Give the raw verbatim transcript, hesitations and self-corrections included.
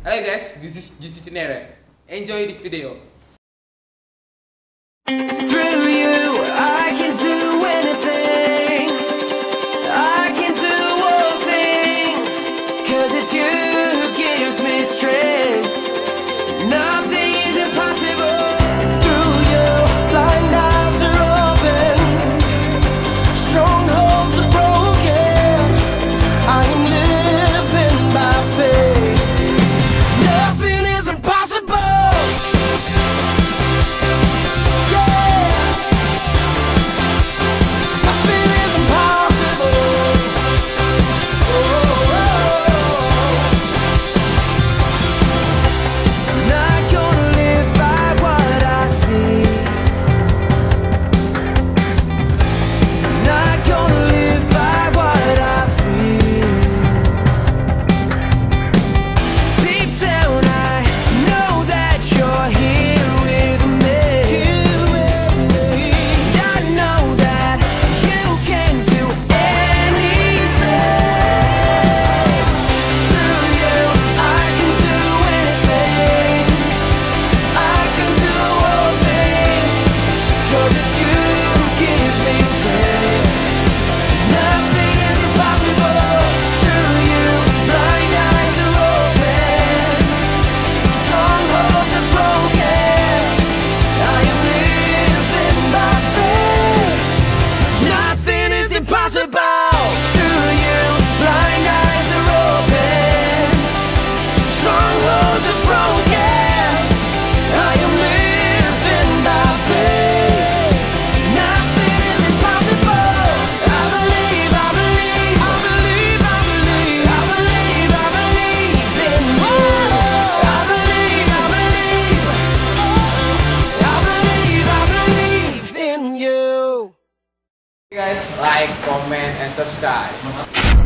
Hello guys, this is G C Cinere. Enjoy this video. Through you, I can do anything. I can do all things, 'cause it's you who gives me strength. Nothing is impossible. Through you, blind eyes are open, strongholds are broken. I am living by faith. Nothing is impossible. Guys, like, comment, and subscribe.